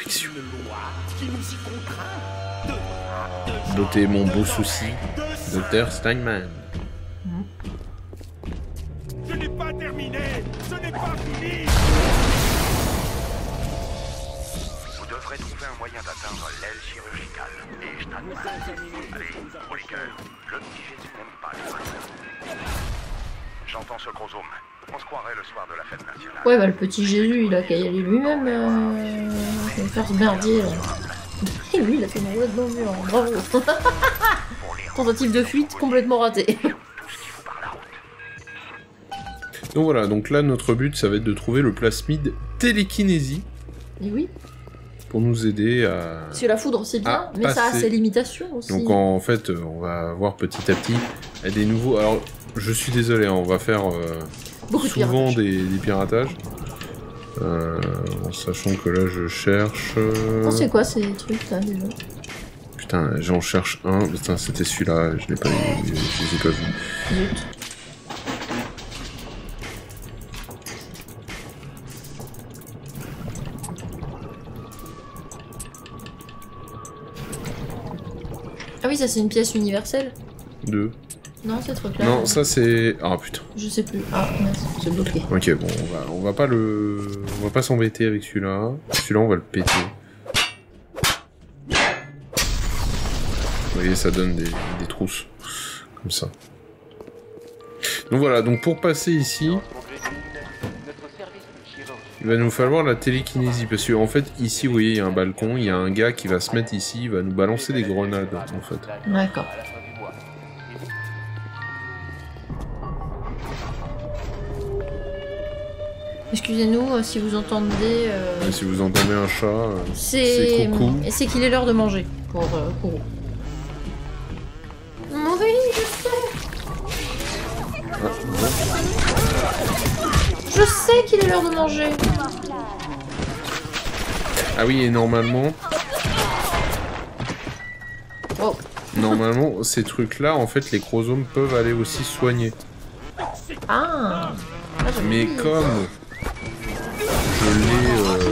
perfection. Notez mon beau souci, Dr Steinman. Je n'ai pas terminé. Ce n'est pas fini. Vous devrez trouver un moyen d'atteindre l'aile chirurgicale. Et Steinman. Allez, pour les cœurs. Le petit Jésus n'aime pas les oiseaux. J'entends ce gros zoom. On se croirait le soir de la fête nationale. Ouais, bah le petit Jésus, il a qu'à y aller lui-même. Il va faire ce merdier. Et lui, il a fait une roulette dans le mur. Bravo. Tentative de fuite complètement ratée. Donc voilà, donc là notre but ça va être de trouver le plasmide télékinésie. Et oui. Pour nous aider à... Parce que la foudre c'est bien, mais ça a ses limitations aussi. Donc en fait, on va voir petit à petit des nouveaux... Alors, je suis désolé, hein, on va faire souvent des piratages. En sachant que là je cherche... Oh, c'est quoi ces trucs là déjà? Putain, j'en cherche un. Putain, c'était celui-là, je l'ai pas vu. Je les ai pas vus. Zut. Ah oui, ça c'est une pièce universelle. Deux. Non, ces trucs-là. Non, ça c'est... Ah putain. Je sais plus. Ah, mince, c'est bloqué. Ok, bon, on va pas le... On va pas s'embêter avec celui-là. Celui-là, on va le péter. Vous voyez, ça donne des trousses. Comme ça. Donc voilà, donc pour passer ici... Il va nous falloir la télékinésie, parce qu'en fait, ici, vous voyez, il y a un balcon, il y a un gars qui va se mettre ici, il va nous balancer des grenades, en fait. D'accord. Excusez-nous si vous entendez... Si vous entendez un chat, c'est coucou. Et c'est qu'il est l'heure de manger, pour Kourou. Oui, je sais. Ah, bon. Je sais qu'il est l'heure de manger. Ah oui, et normalement... Oh. Normalement, ces trucs-là, en fait, les chromosomes peuvent aller aussi soigner. Ah. Mais comme... Je l'ai...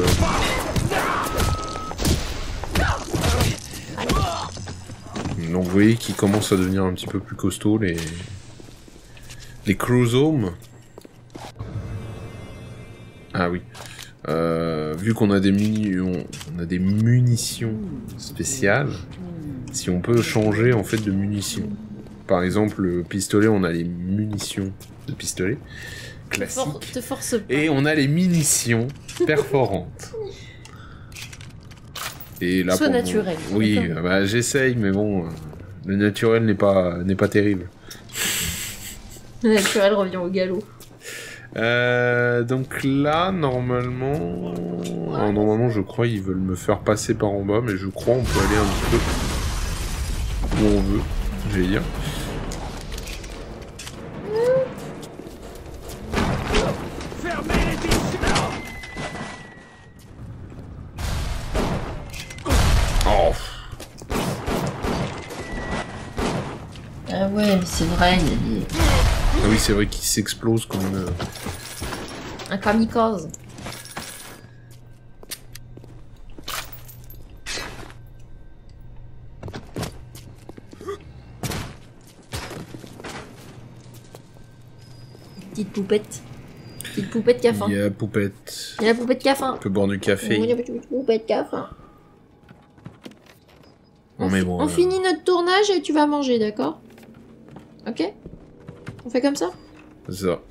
Donc vous voyez qu'ils commencent à devenir un petit peu plus costauds, les chromosomes. Ah oui. Vu qu'on a des munitions spéciales, si on peut changer en fait de munitions. Par exemple, le pistolet, on a les munitions de pistolet classiques. Et on a les munitions perforantes. Et là, soit naturel. Oui, bah, j'essaye, mais bon, le naturel n'est pas terrible. Le naturel revient au galop. Donc là, normalement... Alors, normalement, je crois ils veulent me faire passer par en bas, mais je crois on peut aller un petit peu où on veut, je vais dire. Oh. Ah ouais, mais c'est vrai, il y a des... Ah oui, c'est vrai qu'il s'explose comme une... Un kamikaze. Petite poupette. Petite poupette qui a faim. Il y a poupette. Il y a la poupette qui a faim. On peut boire du café. Il y a la petite poupette qui a faim. Non, mais bon, on finit notre tournage et tu vas manger, d'accord? Ok? On fait comme ça? C'est ça.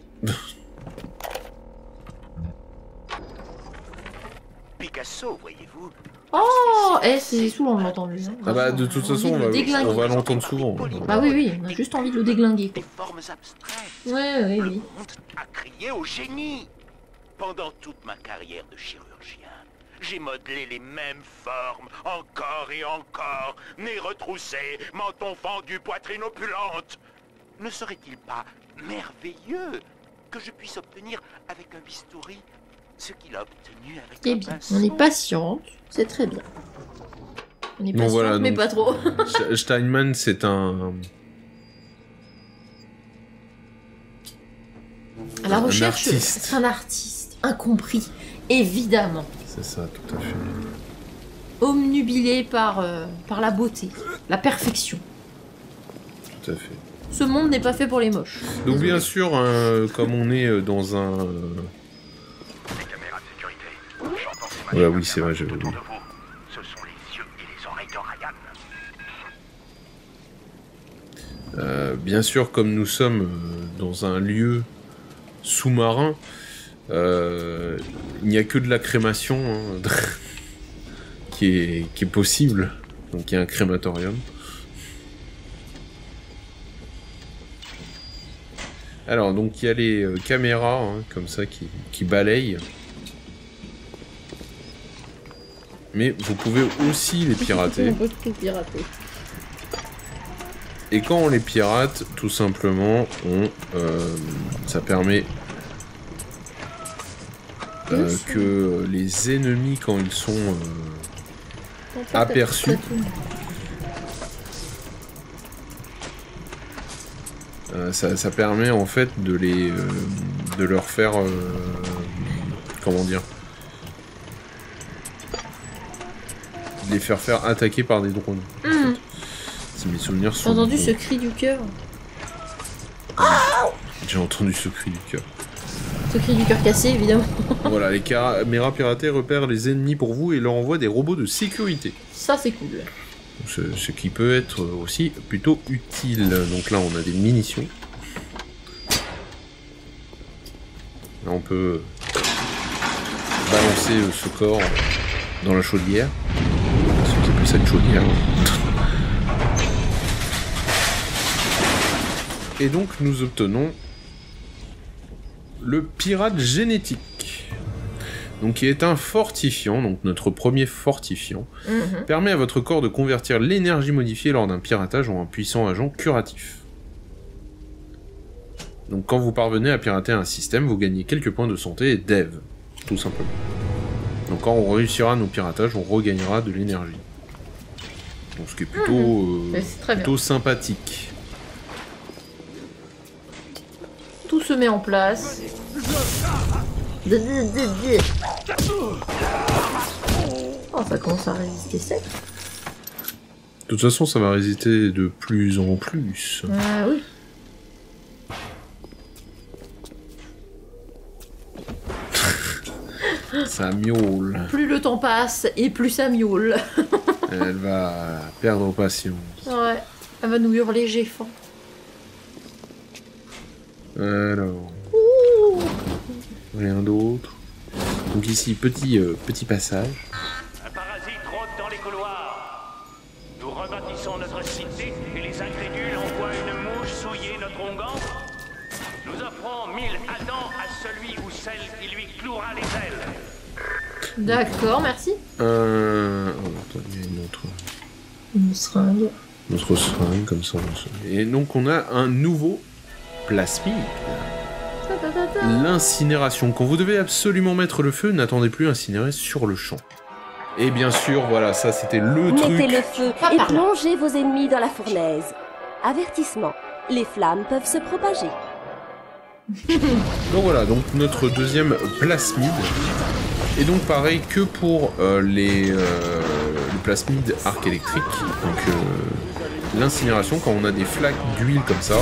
Picasso, voyez-vous. Oh! Eh, c'est souvent on l'a entendu. Hein. Ah bah de toute façon, on va l'entendre souvent. Bah oui, oui, on a juste envie de le déglinguer. Des formes abstraites. Ouais, oui, Le oui. monde a crié au génie. Pendant toute ma carrière de chirurgien, j'ai modelé les mêmes formes, encore et encore. Nez retroussé, menton fendu, poitrine opulente. Ne serait-il pas merveilleux que je puisse obtenir avec un bistouri ce qu'il a obtenu avec Eh un bien, pinceau? on est patiente, c'est très bien. On est Bon, patiente, voilà, mais donc, pas trop. Steinman, c'est un... À la un recherche, artiste. c'est un artiste, incompris, évidemment. C'est ça, tout à fait. omnubilé par la beauté, la perfection. Tout à fait. Ce monde n'est pas fait pour les moches. Donc bien sûr, comme on est dans un... Les caméras de sécurité. J'entends ces Ouais, machines oui, c'est vrai, j'avais autour oublié. de vous. Ce sont les yeux et les oreilles de Ryan. Bien sûr, comme nous sommes dans un lieu sous-marin, il n'y a que de la crémation hein, qui est possible. Donc il y a un crématorium. Alors, donc il y a les caméras, hein, comme ça, qui balayent. Mais vous pouvez aussi les pirater. On peut tout pirater. Et quand on les pirate, tout simplement, ça permet que les ennemis, quand ils sont aperçus, ça permet en fait de leur faire, comment dire, de les faire attaquer par des drones. En fait. Si mes souvenirs sont... J'ai entendu bons. ce cri du cœur. J'ai entendu ce cri du cœur. Ce cri du cœur cassé, évidemment. Voilà, les caméras piratées repèrent les ennemis pour vous et leur envoient des robots de sécurité. Ça, c'est cool. Ce qui peut être aussi plutôt utile. Donc là, on a des munitions. Là, on peut balancer ce corps dans la chaudière. Ceux qui appellent ça une chaudière. Et donc, nous obtenons le pirate génétique. Donc, qui est un fortifiant, donc notre premier fortifiant, permet à votre corps de convertir l'énergie modifiée lors d'un piratage en un puissant agent curatif. Donc, quand vous parvenez à pirater un système, vous gagnez quelques points de santé et d'Eve, tout simplement. Donc, quand on réussira nos piratages, on regagnera de l'énergie. Donc, ce qui est plutôt sympathique. Tout se met en place. Oh, ça commence à résister sec. De toute façon, ça va résister de plus en plus. Ah oui. Ça miaule. Plus le temps passe et plus ça miaule. Elle va perdre patience. Ouais. Elle va nous hurler géfant. Alors... Rien d'autre. Donc ici, petit passage. Un parasite rôde dans les couloirs. Nous rebâtissons notre cité et les incrédules envoient une mouche souiller notre onguent. Nous offrons 1000 Adams à celui ou celle qui lui clouera les ailes. D'accord, merci. Oh, attends, il y a Une seringue. notre seringue, comme ça. Et donc on a un nouveau plasmide. L'incinération. Quand vous devez absolument mettre le feu, n'attendez plus à incinérer sur le champ. Et bien sûr, voilà, ça c'était le truc. Mettez le feu et plongez vos ennemis dans la fournaise. Avertissement, les flammes peuvent se propager. Donc voilà, donc notre deuxième plasmide. Et donc pareil que pour le plasmide arc électrique. Donc l'incinération, quand on a des flaques d'huile comme ça.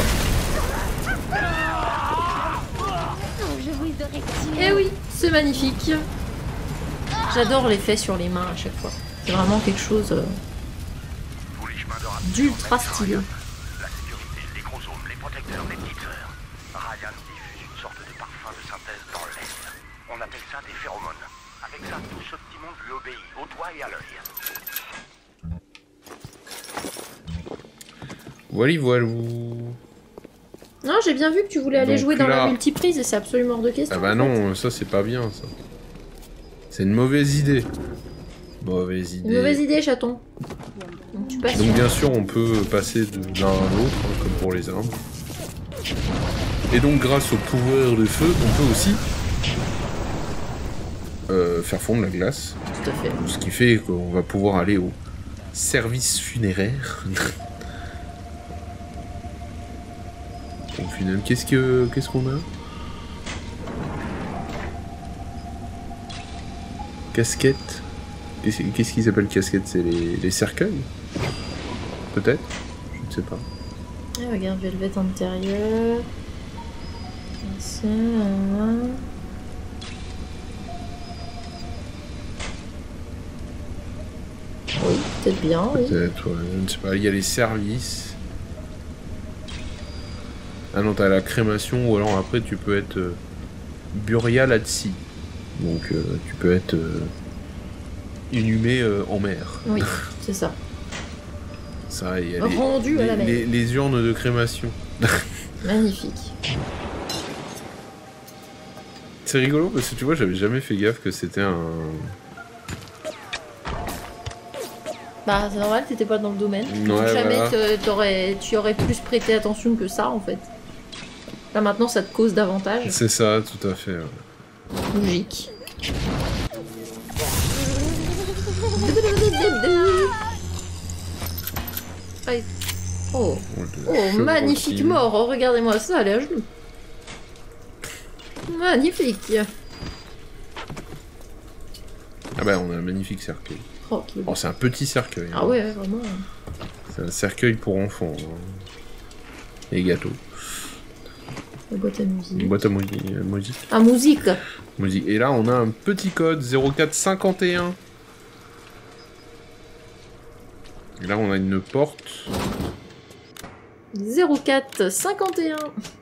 Eh oui, c'est magnifique. J'adore l'effet sur les mains à chaque fois. C'est vraiment quelque chose d'ultra stylé. La sécurité, les chromosomes, les protecteurs, les petites sœurs. Ryan diffuse une sorte de parfum de synthèse dans l'Est. On appelle ça des phéromones. Avec ça, tout ce petit monde lui obéit, au doigt et à l'œil. Voilà, voilà. Non, j'ai bien vu que tu voulais aller Donc jouer dans là- la multiprise et c'est absolument hors de question. Ah bah en non, ça c'est pas bien ça. C'est une mauvaise idée. Mauvaise fait. idée. Une mauvaise idée, chaton. Donc tu passes. Donc bien sûr on peut passer de l'un à l'autre, hein, comme pour les armes. Et donc grâce au pouvoir du feu, on peut aussi faire fondre la glace. Tout à fait. Ce qui fait qu'on va pouvoir aller au service funéraire. Au final, qu'est-ce qu'on a? Casquette. Qu'est-ce qu'ils appellent casquettes? C'est les cercueils? Peut-être? Je ne sais pas. Ah, regarde, velvet intérieur. Ça, oui, peut-être bien, oui. Peut-être, ouais, je ne sais pas. Il y a les services. Ah non, t'as la crémation, ou alors après tu peux être Burial at sea. Donc tu peux être inhumé en mer. Oui, c'est ça. Ça, il y a rendu à la mer. Les urnes de crémation. Magnifique. C'est rigolo parce que tu vois, j'avais jamais fait gaffe que c'était un... Bah c'est normal, t'étais pas dans le domaine. Ouais, jamais voilà. tu aurais plus prêté attention que ça en fait. Là maintenant ça te cause davantage. C'est ça, tout à fait. Ouais. Logique. Aïe. Oh, magnifique mort, oh, regardez-moi ça, elle est à genoux. Magnifique. Ah bah on a un magnifique cercueil. Oh, c'est un petit cercueil. Ah ouais, vraiment. C'est un cercueil pour enfants. Hein. Et gâteaux. La boîte à musique. Une boîte à musique. Ah, musique. Musique. Et là on a un petit code 0451. Et là on a une porte. 0451.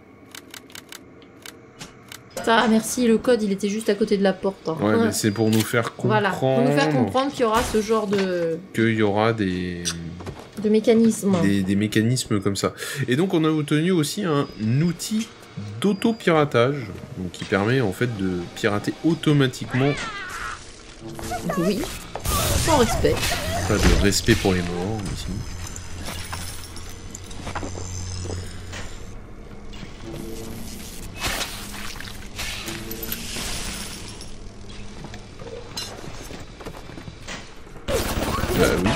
Ah merci, le code il était juste à côté de la porte. Hein. Ouais, mais c'est pour nous faire comprendre. Voilà, pour nous faire comprendre qu'il y aura ce genre de... Qu'il y aura des... De mécanismes. Des mécanismes comme ça. Et donc on a obtenu aussi un outil d'auto-piratage, donc qui permet en fait de pirater automatiquement. Oui, sans respect. Pas de respect pour les morts ici. Oui.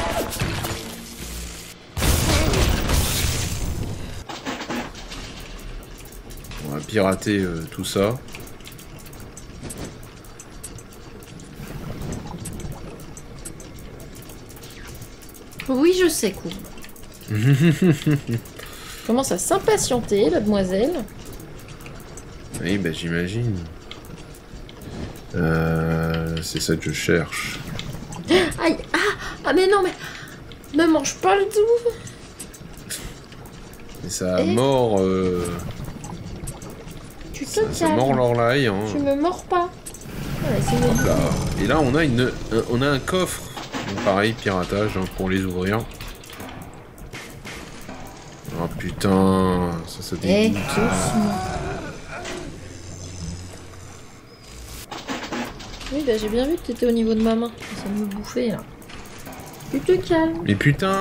On va pirater tout ça. Oui, je sais, cool. Commence à s'impatienter, la demoiselle. Oui, bah j'imagine. C'est ça que je cherche. Aïe, ah mais non, mais ne mange pas le tout. Et ça a mort. Tu te ça mord l'orlaille. Hein. Tu me mords pas. Ouais, là. Et là, on a un coffre. Donc, pareil, piratage hein, pour les ouvrir. Oh putain, ça dégoûte. Oui, bah j'ai bien vu que t'étais au niveau de ma main. Ça me bouffait là. Tu te calmes. Mais putain!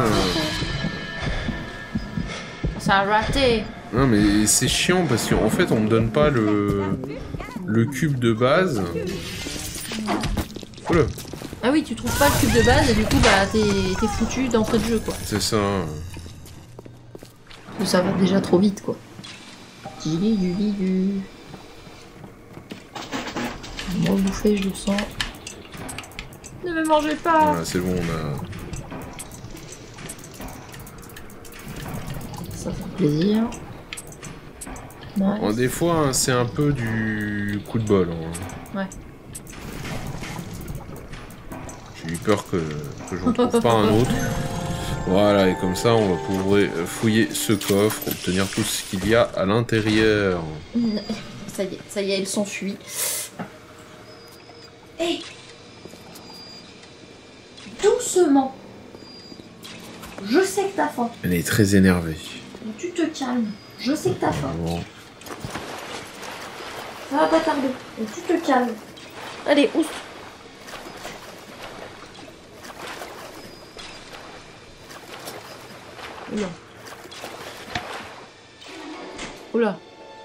Ça a raté. Non mais c'est chiant parce qu'en fait on me donne pas le cube de base. Oula. Ah oui, tu trouves pas le cube de base et du coup bah t'es foutu d'entrée de jeu quoi. C'est ça. Ça va déjà trop vite quoi. Moi bouffer, je le sens. Ne me mangez pas. Voilà, c'est bon, on a... Ça fait plaisir. Nice. Bon, des fois, hein, c'est un peu du coup de bol. Hein. Ouais. J'ai eu peur que j'en trouve pas un autre. Voilà, et comme ça, on va pouvoir fouiller ce coffre, obtenir tout ce qu'il y a à l'intérieur. Ça y est, elle s'enfuit. Hé! Doucement! Je sais que t'as faim. Elle est très énervée. Tu te calmes. Je sais que t'as faim. Bon. Ça va pas tarder. Tu te calmes. Allez, oust. Oula. Oula.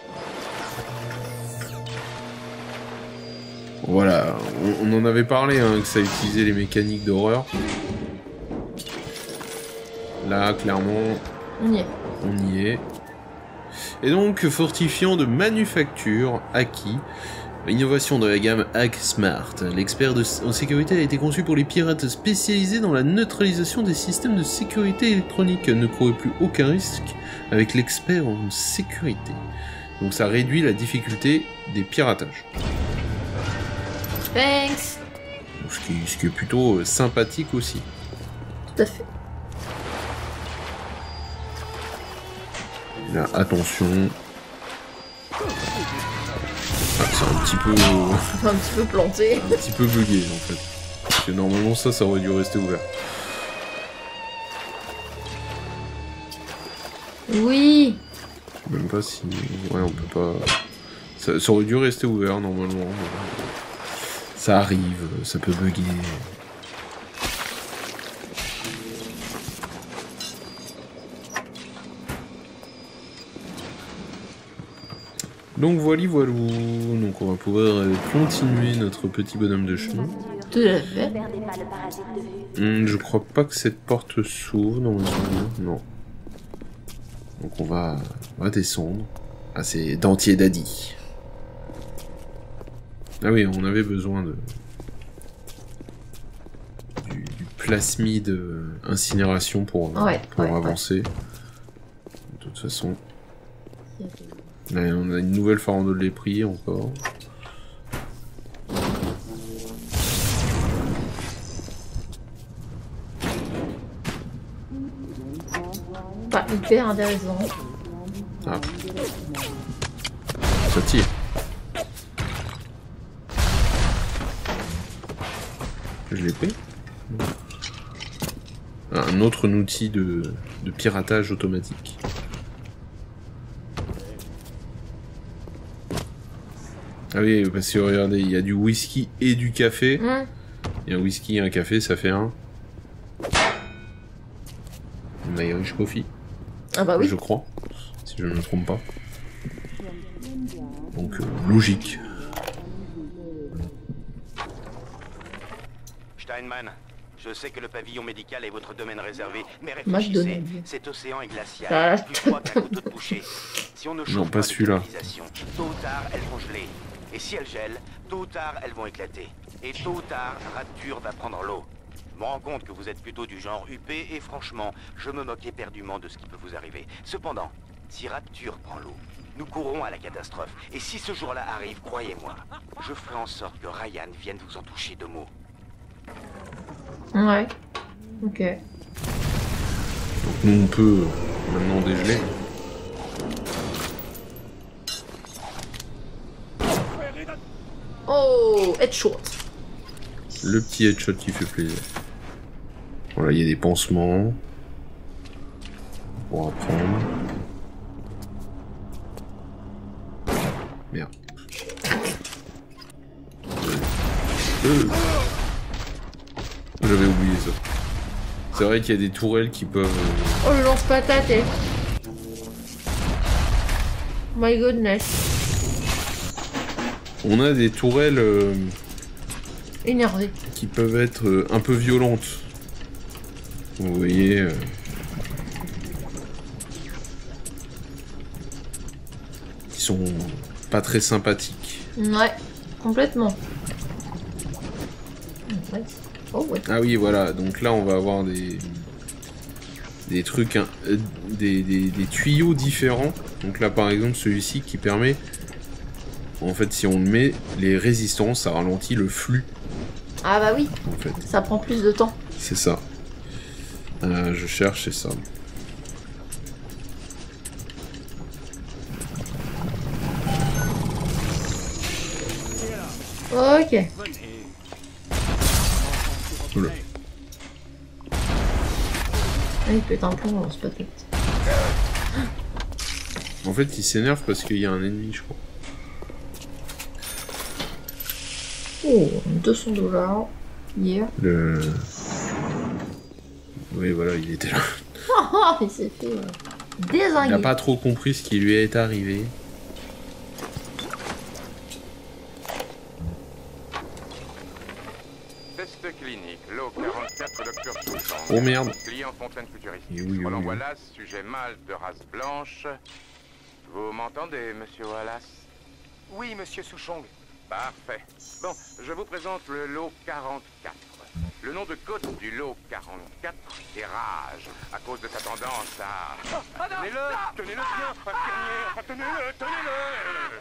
Voilà, on en avait parlé, hein, que ça utilisait les mécaniques d'horreur. Là, clairement, on y est. On y est. Et donc, fortifiant de manufacture acquis. Innovation de la gamme Hack Smart. L'expert en sécurité a été conçu pour les pirates spécialisés dans la neutralisation des systèmes de sécurité électronique. Ne courez plus aucun risque avec l'expert en sécurité. Donc ça réduit la difficulté des piratages. Thanks. Ce qui est plutôt sympathique aussi. Tout à fait. Là, attention. Ah, c'est un petit peu planté. Un petit peu bugué en fait. Parce que normalement ça aurait dû rester ouvert. Oui. Je sais même pas si... Ouais, on peut pas... Ça aurait dû rester ouvert normalement. Ça arrive, ça peut bugger. Donc voilou, donc on va pouvoir continuer notre petit bonhomme de chemin. Tout à fait. Je crois pas que cette porte s'ouvre dans le souvenir, non. Donc on va descendre. Ah, c'est Dentier Daddy. Ah oui, on avait besoin du plasmide incinération pour avancer. De toute façon. Là, on a une nouvelle farandole des prix encore. Pas hyper intéressant. Ah. Ça tire. Je l'ai pris. Un autre outil de piratage automatique. Ah oui, parce que regardez, il y a du whisky et du café. Et un whisky et un café, ça fait un Irish Coffee. Ah bah oui. Je crois, si je ne me trompe pas. Donc, logique. Steinman, je sais que le pavillon médical est votre domaine réservé, mais réfléchissez, cet océan est glacial, plus froid qu'un couteau de boucher. Si on ne chauffe pas celui-là. Tôt ou tard, elles vont geler. Et si elles gèlent, tôt ou tard, elles vont éclater. Et tôt ou tard, Rapture va prendre l'eau. Je me rends compte que vous êtes plutôt du genre huppé, et franchement, je me moque éperdument de ce qui peut vous arriver. Cependant, si Rapture prend l'eau, nous courrons à la catastrophe. Et si ce jour-là arrive, croyez-moi, je ferai en sorte que Ryan vienne vous en toucher 2 mots. Ouais. Ok. Donc nous on peut maintenant dégeler. Oh, headshot. Le petit headshot qui fait plaisir. Voilà, il y a des pansements. Pour apprendre. Merde. J'avais oublié ça. C'est vrai qu'il y a des tourelles qui peuvent... Oh, le lance-patate, eh. My goodness. On a des tourelles... énervées. Qui peuvent être un peu violentes. Vous voyez... Qui sont pas très sympathiques. Ouais, complètement. Ouais. Oh, ouais. Ah oui, voilà, donc là on va avoir des trucs, des tuyaux différents. Donc là par exemple celui-ci qui permet, en fait si on le met, les résistances, ça ralentit le flux. Ah bah oui, en fait. Ça prend plus de temps. C'est ça. Je cherche, c'est ça. Ok. Oula. Ah, il pète un plomb, c'est pas tout. En fait, il s'énerve parce qu'il y a un ennemi, je crois. Oh, $200. Yeah. Oui, voilà, il était là. Il s'est fait désinguer. Il n'a pas trop compris ce qui lui est arrivé. Test clinique, lot 44, docteur Souchon. Oh merde. Client Fontaine Futuriste. Oui. Roland Wallace, sujet mâle de race blanche. Vous m'entendez, monsieur Wallace? Oui, monsieur Souchong. Parfait. Bon, je vous présente le lot 44. Le nom de code du lot 44 est Rage, à cause de sa tendance à... Tenez-le bien, infirmière, tenez-le.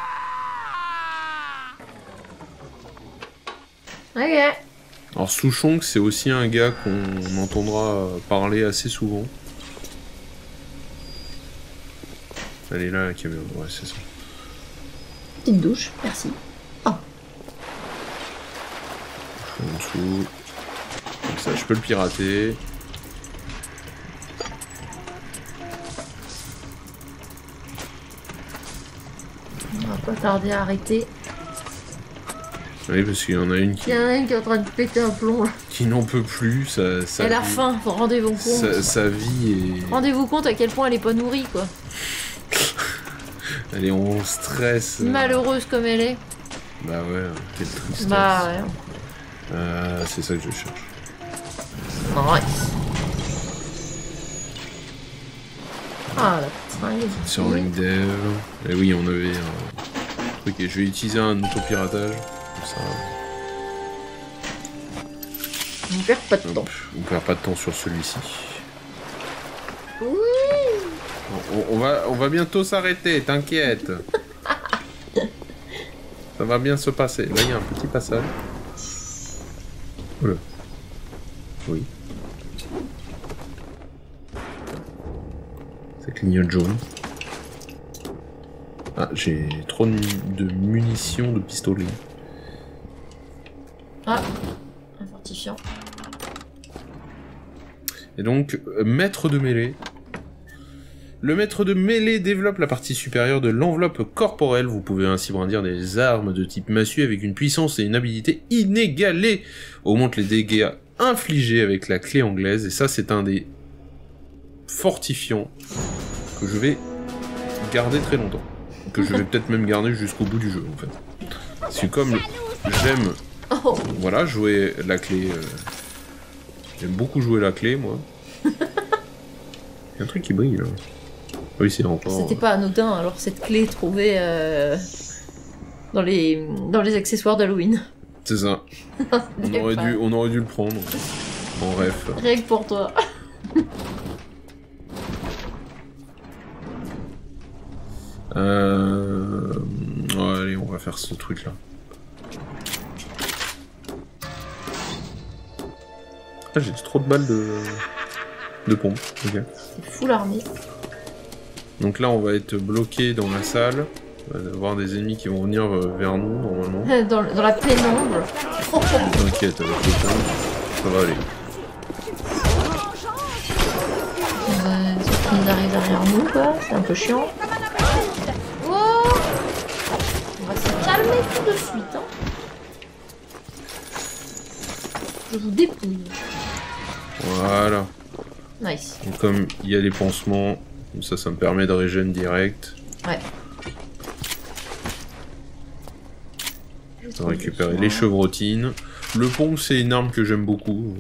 Ok. Alors Souchong, c'est aussi un gars qu'on entendra parler assez souvent. Elle est là, la caméra. Ouais, c'est ça. Petite douche, merci. Oh. En dessous. Comme ça, je peux le pirater. On va pas tarder à arrêter. Oui, parce qu'il y en a une qui... Il y en a une qui est en train de péter un plomb, là. Qui n'en peut plus, ça Elle a faim, rendez-vous compte. Sa vie est... Rendez-vous compte à quel point elle est pas nourrie, quoi. Elle est en stress. Malheureuse comme elle est. Bah ouais, quelle tristesse. Bah ouais. C'est ça que je cherche. Nice. Ah, la petite fringue. Sur Ringdev. Et oui, on avait un truc. Et je vais utiliser un autopiratage. Comme ça. On perd pas de temps. On perd pas de temps sur celui-ci. Oui. On va bientôt s'arrêter, t'inquiète. Ça va bien se passer. Là, il y a un petit passage. Oula. Oui. Ça clignote jaune. Ah, j'ai trop de munitions de pistolet. Ah, un fortifiant. Et donc, maître de mêlée. Le maître de mêlée développe la partie supérieure de l'enveloppe corporelle. Vous pouvez ainsi brandir des armes de type massue avec une puissance et une habilité inégalées. Augmente les dégâts infligés avec la clé anglaise. Et ça, c'est un des fortifiants que je vais garder très longtemps. Que je vais peut-être même garder jusqu'au bout du jeu, en fait. Parce que comme j'aime... Voilà, jouer la clé... J'aime beaucoup jouer la clé, moi. Il y a un truc qui brille, là. Oui, c'est encore... C'était pas anodin, alors, cette clé trouvée dans les accessoires d'Halloween. C'est ça. on aurait dû le prendre. En ref. Rien que pour toi. Ouais, allez, on va faire ce truc-là. Ah, j'ai trop de balles de pompe. Okay. C'est full armé. Donc là, on va être bloqué dans la salle. On va avoir des ennemis qui vont venir vers nous, normalement. Dans la pénombre. T'inquiète, avec le temps, ça va aller. Sauf qu'ils arrivent derrière nous, quoi. C'est un peu chiant. Oh, on va se calmer tout de suite, hein. Je vous dépouille. Voilà. Nice. Donc, comme il y a les pansements, ça me permet de régène direct. Ouais. On va récupérer les chevrotines. Le pompe, c'est une arme que j'aime beaucoup.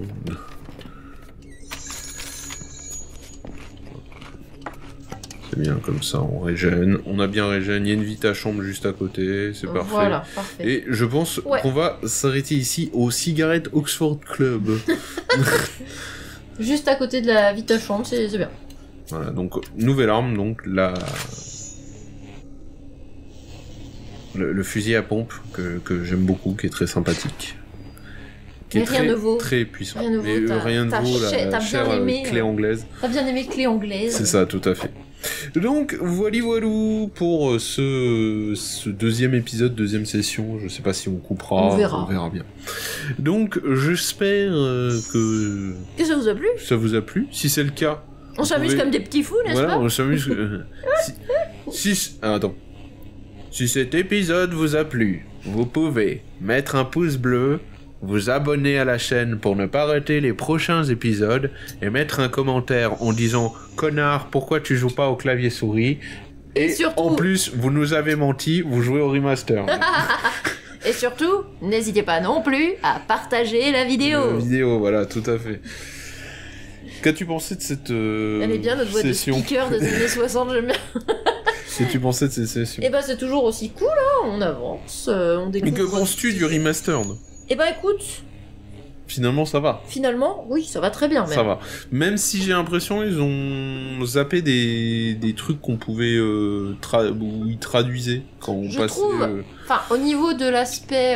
C'est bien comme ça, on régène. On a bien régène, il y a une vita chambre juste à côté, c'est parfait. Voilà, parfait. Et je pense qu'on va s'arrêter ici au Cigarette Oxford Club. Juste à côté de la vita chambre, c'est bien. Voilà, donc nouvelle arme, donc le fusil à pompe que j'aime beaucoup, qui est très sympathique. Qui est rien ne vaut. Très puissant. Rien ne vaut, mais rien ne vaut la chère clé anglaise. T'as bien aimé clé anglaise. C'est ça, tout à fait. Donc, voilou pour ce deuxième épisode, deuxième session. Je sais pas si on coupera, on verra bien. Donc, j'espère que ça vous a plu. Ça vous a plu. Si c'est le cas... On s'amuse comme des petits fous, n'est-ce pas? Voilà, on s'amuse... attends. Si cet épisode vous a plu, vous pouvez mettre un pouce bleu, vous abonner à la chaîne pour ne pas rater les prochains épisodes et mettre un commentaire en disant « Connard, pourquoi tu joues pas au clavier souris ?» Et surtout... en plus, vous nous avez menti, vous jouez au remaster. Et surtout, n'hésitez pas non plus à partager la vidéo. La vidéo, voilà, tout à fait. Qu'as-tu pensé de cette Elle est bien, notre voix de speaker des années 60, j'aime bien. Si tu pensais de ces sessions. Et bah c'est toujours aussi cool, hein. On avance, on découvre... Et que penses-tu du remastered? Et bah écoute... Finalement, ça va. Finalement, oui, ça va très bien, même. Ça va. Même si j'ai l'impression ils ont zappé des trucs qu'on pouvait... où ils traduisaient quand on passait... Enfin, au niveau de l'aspect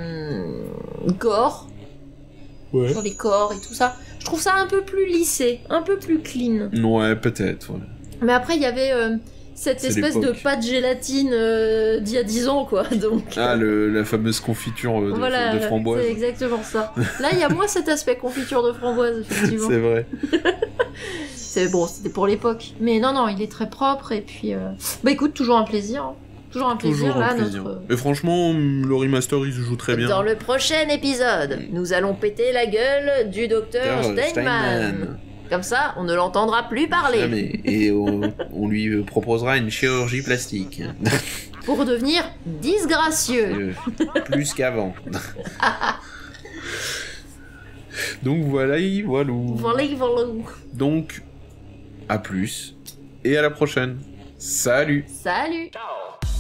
gore, sur les corps et tout ça, je trouve ça un peu plus lissé, un peu plus clean. Ouais, peut-être, ouais. Mais après, il y avait cette espèce de pâte gélatine d'il y a 10 ans, quoi. Donc, la fameuse confiture de framboise. C'est exactement ça. Là, il y a moins cet aspect confiture de framboise, effectivement. C'est vrai. C'est bon, c'était pour l'époque. Mais non, il est très propre, et puis... Bah écoute, toujours un plaisir, hein. Toujours un plaisir, là, notre... Et franchement, le remaster, il se joue très bien. Dans le prochain épisode, nous allons péter la gueule du docteur Steinman. Comme ça, on ne l'entendra plus parler. Jamais. Et on lui proposera une chirurgie plastique. Pour devenir disgracieux. Plus qu'avant. Donc voilà. Donc, à plus. Et à la prochaine. Salut. Ciao.